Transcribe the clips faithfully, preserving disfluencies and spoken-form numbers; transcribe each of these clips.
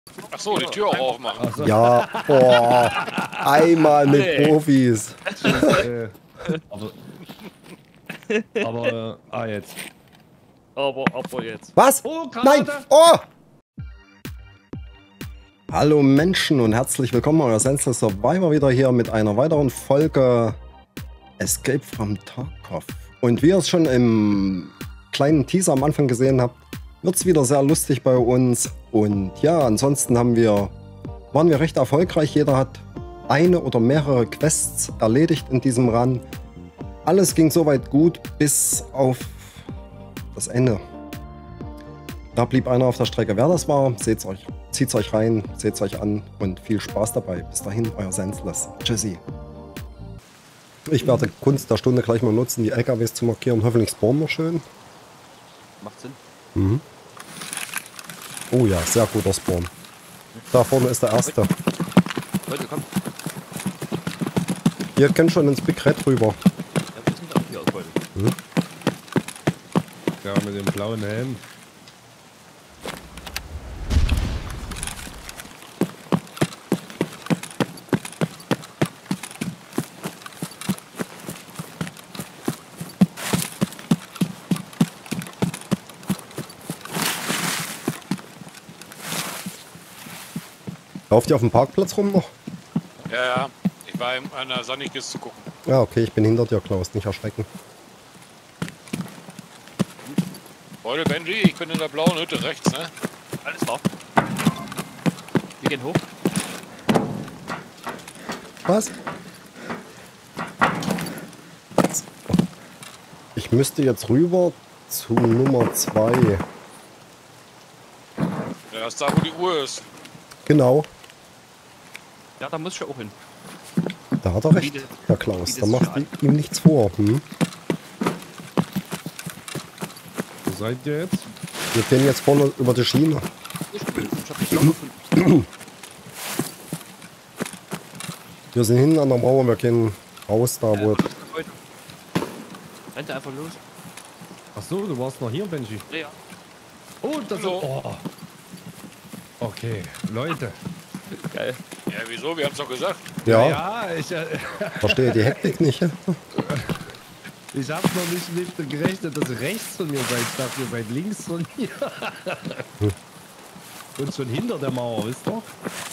Ach so, die Tür auch aufmachen. So. Ja, boah. Einmal mit Nee. Profis. äh, aber, aber, äh, ah, jetzt. Aber, aber jetzt. Was? Oh, Nein! Granate! Oh! Hallo Menschen und herzlich willkommen, euer Senseless Survivor wieder hier mit einer weiteren Folge Escape from Tarkov. Und wie ihr es schon im kleinen Teaser am Anfang gesehen habt, wird es wieder sehr lustig bei uns. Und ja, ansonsten haben wir, waren wir recht erfolgreich. Jeder hat eine oder mehrere Quests erledigt in diesem Run. Alles ging soweit gut, bis auf das Ende. Da blieb einer auf der Strecke. Wer das war, seht's euch, zieht's euch rein, seht's euch an und viel Spaß dabei. Bis dahin, euer Senseless. Tschüssi. Ich werde Kunst der Stunde gleich mal nutzen, die L K Ws zu markieren. Hoffentlich spawnen wir schön. Macht Sinn. Mhm. Oh ja, sehr guter Spawn. Da vorne ist der erste. Leute, komm. Ihr könnt schon ins Big Red rüber. Ja, wir sind auch hier aus heute. Mhm. Ja, mit dem blauen Helm. Lauft ihr auf dem Parkplatz rum noch? Ja, ja. Ich war in einer Sonniges zu gucken. Ja, okay, ich bin hinter dir, Klaus. Nicht erschrecken. Leute, Benji, ich bin in der blauen Hütte rechts, ne? Alles klar. Wir gehen hoch. Was? Ich müsste jetzt rüber zu Nummer zwei. Ja, ist da, wo die Uhr ist. Genau. Ja, da muss ich ja auch hin. Da hat er recht, Bietet- Herr Klaus. bietet Da sich macht an. ihm nichts vor. Hm? Wo seid ihr jetzt? Wir gehen jetzt vorne über die Schiene. Ich bin. Ich hab dich noch gefunden. Wir sind hinten an der Mauer. Wir gehen raus, da wo... Rennt einfach los. Ach so, du warst noch hier, Benji. Ja, ja. Oh, das ist... Hallo. Oh. Okay, Leute. Geil. Ja, wieso? Wir haben es doch gesagt. Ja, Ja, ich, äh, verstehe die Hektik nicht. ich hab noch nicht mit gerechnet, dass ihr rechts von mir seid. Ich dachte, ihr seid links von mir. Und schon hinter der Mauer, wisst ihr?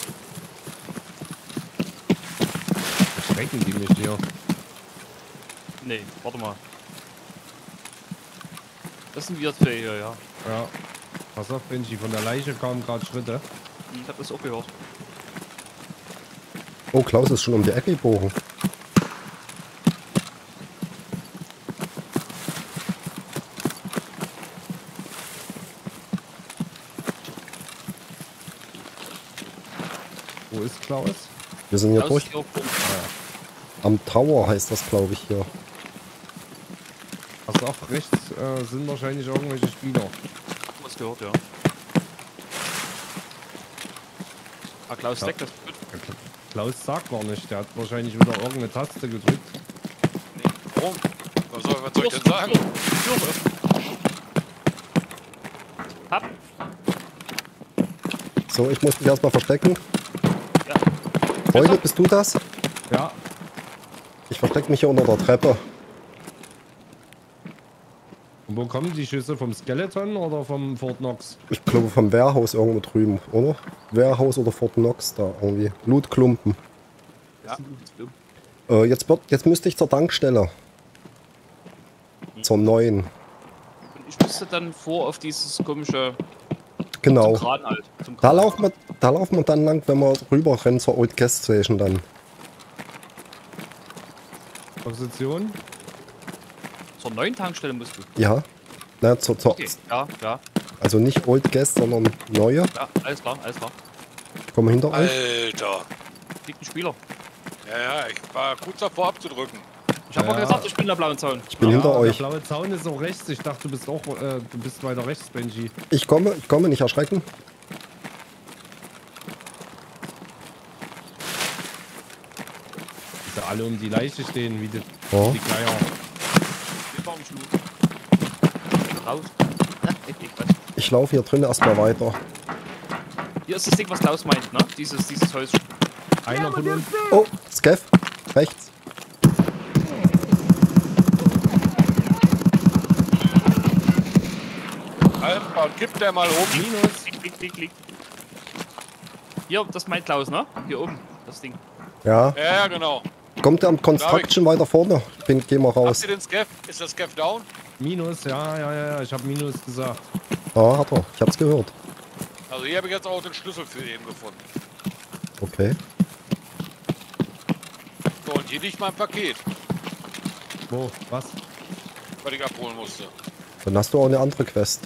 Schrecken die mich hier. Nee, warte mal. Das sind wir zwei hier, ja. Ja. Pass auf, Benji, von der Leiche kamen gerade Schritte. Ich hab das auch gehört. Oh, Klaus ist schon um die Ecke gebogen. Wo ist Klaus? Wir sind hier Klaus durch. ist hier auch rum. Am Tower heißt das, glaube ich, hier. Also auch rechts äh, sind wahrscheinlich irgendwelche Spieler. Was gehört, ja. Ah, Klaus Ja. deckt das gut. Ja, Kla- Klaus sagt gar nicht, der hat wahrscheinlich wieder irgendeine Taste gedrückt. Warum? Was soll, was soll ich denn sagen? Tür öffnen. Hab. So, ich muss mich erstmal verstecken. Ja. Freunde, bist du das? Ja, Ich verstecke mich hier unter der Treppe. und wo kommen die Schüsse? Vom Skeleton oder vom Fort Knox? Ich glaube vom Wehrhaus irgendwo drüben, oder? Wehrhaus oder Fort Knox da irgendwie. Lootklumpen. Ja. Äh, jetzt, wird, jetzt müsste ich zur Tankstelle. Zur neuen. Und ich müsste dann vor auf dieses komische Genau. zum Kran halt. Zum Da Kran. laufen, wir, da laufen wir dann lang, wenn wir rüber rennen zur Old Gas Station dann. Position? Zur neuen Tankstelle musst du. Ja. Na, zur, zur, Okay. Ja, ja, also nicht Old Gas, sondern neue. ja, alles klar, alles klar. Ich komme hinter euch. Alter. Liegt ein Spieler. Ja, ja, ich war kurz davor abzudrücken. Ich hab Ja. auch gesagt, ich bin in der blauen Zaun. Ich bin hinter der euch. blaue Zaun ist auch rechts. Ich dachte, du bist auch, äh, du bist weiter rechts, Benji. Ich komme, ich komme, nicht erschrecken. Dass alle um die Leiche stehen, wie die, Ja. die Geier. Wir fahren Schluss. Raus. Ja, ich, ich weiß. Ich laufe hier drin erstmal weiter. Hier ist das Ding, was Klaus meint, ne? Dieses, dieses Häuschen. Einer von uns. Oh, Skev, rechts. Alter, gib der mal um. Minus. Klick, klick, klick, klick. Hier, das meint Klaus, ne? Hier oben, das Ding. Ja. Ja, ja, genau. Kommt der am Construction weiter vorne? Ich bin, geh mal Habt raus. ihr den Scav? Ist der Scav down? Minus, ja, ja, ja, ja. Ich habe Minus gesagt. Ja, hat er. Ich hab's gehört. Also hier habe ich jetzt auch den Schlüssel für ihn gefunden. Okay. So, und hier liegt mein Paket, Wo? Was? was ich abholen musste. Dann hast du auch eine andere Quest.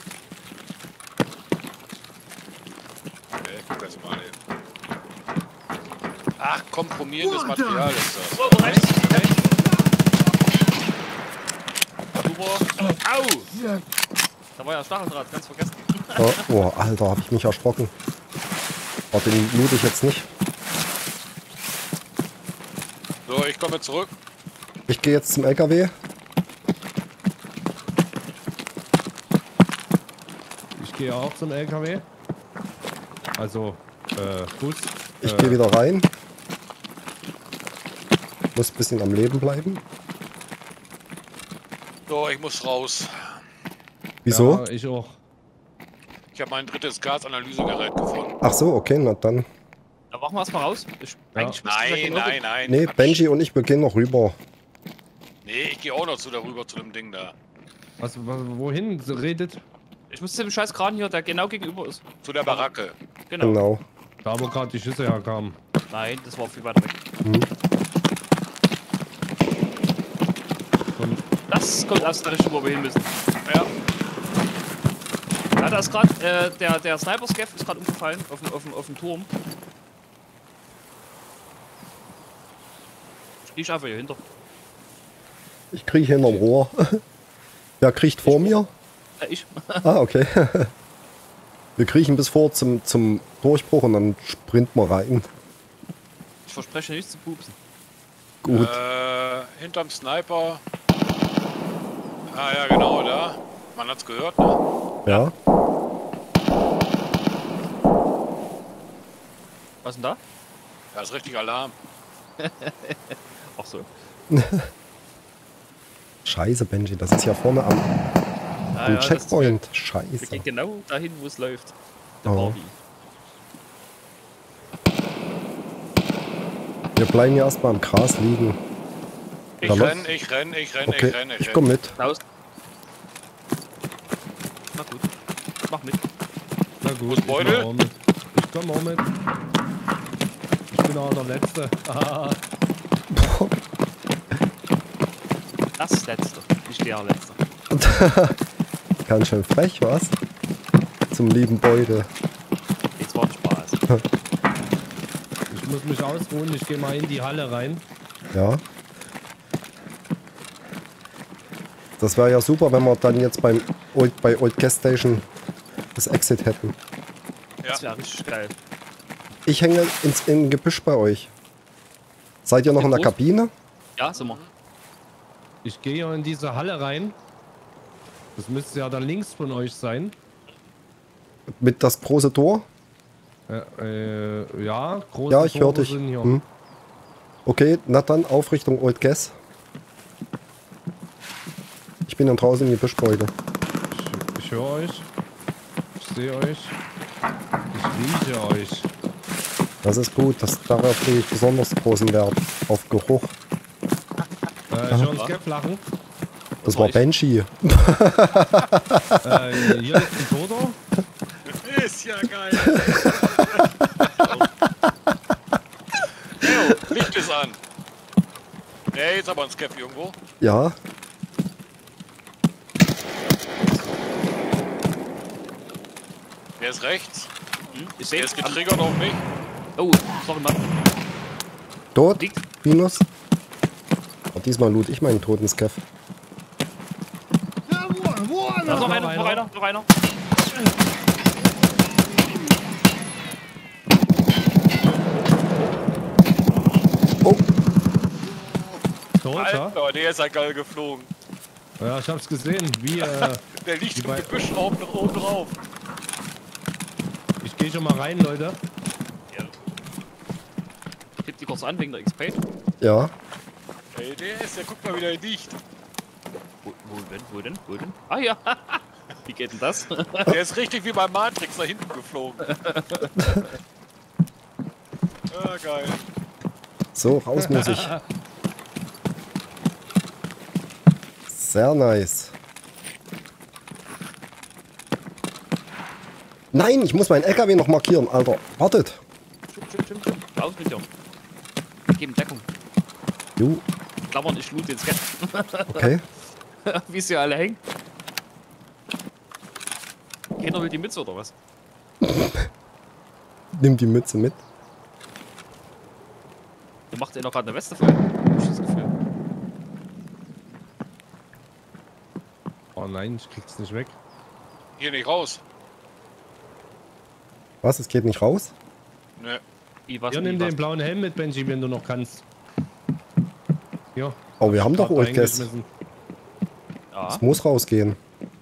Okay, ich guck das mal eben. Ach, komprimierendes Material ist das. Oh, rechts, rechts. Super. Au! Da war ja Stacheldraht, ganz vergessen. Oh, oh Alter, hab ich mich erschrocken. Oh, den loot ich jetzt nicht. So, ich komme zurück. Ich gehe jetzt zum L K W. Ich gehe auch zum L K W. Also, äh, Bus. Ich äh, gehe wieder rein. Muss ein bisschen am Leben bleiben. So, ich muss raus. Wieso? Ja, ich auch. Ich habe mein drittes Gasanalysegerät gefunden. Ach so, okay, na dann. Da machen wir erstmal raus. Ich, Ja. eigentlich müsste ich Nein, gleich nein, nein. Nee, Quatsch. Benji und ich, wir gehen noch rüber. Nee, ich gehe auch noch zu darüber zu dem Ding da. Was, was, wohin redet? Ich muss zu dem scheiß Kran hier, der genau gegenüber ist. Zu der Baracke. Genau. Genau. Da, wo gerade die Schüsse herkamen. Nein, das war viel weiter weg. Hm. Und Das kommt aus der Richtung, wo wir hin müssen. Ja. Ja, da ist gerade, äh, der, der Sniper-Scav ist gerade umgefallen auf dem, auf, dem, auf dem Turm. Ich einfach hier hinter. Ich kriege hinterm Rohr. Wer kriecht vor mir? Äh, ich. Ah, okay. Wir kriechen bis vor zum, zum Durchbruch und dann sprinten wir rein. Ich verspreche nichts zu pupsen. Gut. Äh, hinterm Sniper. Ah ja, genau, da. Man hat's gehört, ne? Ja. Was denn da? Da ist richtig Alarm. Ach so. Scheiße, Benji, das ist ja vorne am, Ah, am ja, Checkpoint. Das, wir Scheiße. gehen genau dahin, wo es läuft. Der Oh. Barbie. Wir bleiben ja erstmal im Gras liegen. Ich Da renn, läuft- ich renn, ich renn, Okay, ich renn, ich ich renn. komm mit. Klaus. Na gut. Mach mit. na gut, Wo ist ich Beutel? mach auch mit. Ich komm auch mit. Ich bin auch der Letzte. Das letzte. Nicht der letzte. Ganz schön frech, was? Zum lieben Beutel. Jetzt war Spaß. Ich muss mich ausruhen. Ich gehe mal in die Halle rein. Ja. Das wäre ja super, wenn wir dann jetzt beim Old, bei Old Gas Station das Exit hätten. Das wäre richtig geil. Ich hänge ins in Gebüsch bei euch. Seid ihr noch in der Groß? Kabine? Ja, sind wir. Ich gehe ja in diese Halle rein. Das müsste ja dann links von euch sein. Mit das große Tor? Äh, äh, ja, große Ja, ich höre Tore dich. sind hier. Hm. Okay, na dann auf Richtung Old Gas. Ich bin dann draußen in die Gebüschbeute. Ich, ich höre euch. Ich sehe euch. Ich rieche euch. Das ist gut, das, darauf lege ich besonders großen Wert. Auf Geruch. Äh, ich höre uns Scav lachen. Das war Benji. Äh, hier ist ein Toto. Ist ja geil. Leo, Licht ist an. Nee, ist aber ein Scav irgendwo. Ja, Der ist rechts. Hm? Ich Der sehe ist getriggert auf mich. Oh, sorry, Mann. tot. Liegt. Minus. Aber diesmal loot ich meinen toten Scav. Da ist noch einer, noch einer, noch einer. Oh, Tot, ja? Alter, der ist ja geil geflogen. Ja, ich hab's gesehen. Wie, äh, Der liegt Die im bei- Gebüsch oben, oben drauf. ich geh schon mal rein, Leute. Ja. Tipp die kurz an wegen der X P. Ja. Ey, der ist, der guckt mal wieder dicht. Wo, wo denn? Wo denn? Wo denn? Ah ja. Wie geht denn das? Der ist richtig wie beim Matrix nach hinten geflogen. Ah, geil. So, raus muss ich. Sehr nice. Nein, ich muss meinen L K W noch markieren, Alter. Wartet. Stimmt, stimmt, stimmt, stimmt. Raus mit dir. Geben Deckung. Jo, Klammern, ich loot jetzt, gell? okay. Wie sie alle hängen. Keiner will die Mütze oder was? Nimm die Mütze mit. Du macht ihr noch gerade eine Weste voll. Hab ich das Gefühl. Oh nein, ich krieg's nicht weg. Hier nicht raus. Was, es geht nicht raus? Ne. I, was, Ja, I, nimm was? den blauen Helm mit, Benji, wenn du noch kannst. Ja. Oh, wir haben doch Grad Oldcast. reingeschmissen. Ja. Es muss rausgehen.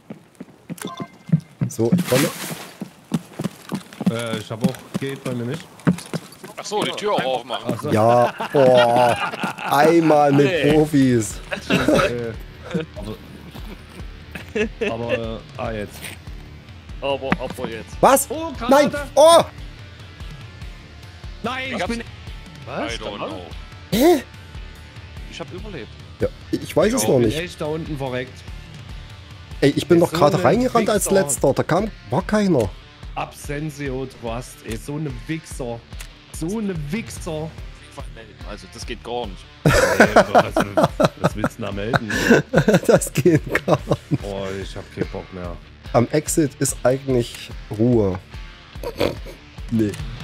So, ich komme. Äh, ich hab auch, geht bei mir nicht. Ach so, die Tür auch aufmachen. Achso. Ja, boah. Einmal mit Hey. Profis. Äh, aber, aber äh, ah, jetzt. Aber, aber jetzt. Was? Oh, Nein! Granate! Oh! Nein, Ich ich hab's- bin. Was? I don't Dann- know. Hä? Ich hab überlebt. Ja, ich weiß es Ich noch bin nicht. echt da unten verreckt. Ey, ich bin doch So gerade eine reingerannt als Wichser. letzter. Da kam, war keiner. Absensio Trust, ey, so eine Wichser. So eine Wichser. Also, das geht gar nicht. Ey, also, was willst du da melden? Das geht gar nicht. Oh, ich hab keinen Bock mehr. Am Exit ist eigentlich Ruhe. Nee.